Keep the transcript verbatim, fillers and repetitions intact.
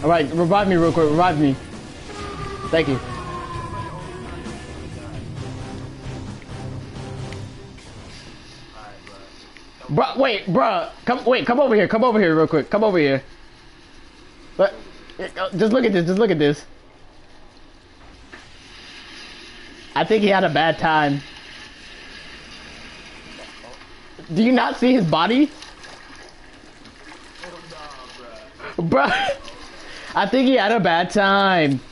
Alright, revive me real quick, revive me. Thank you. Bro, wait, bro, come, wait, come over here, come over here real quick, come over here. But, just look at this, just look at this. I think he had a bad time. Do you not see his body? Bro, I think he had a bad time.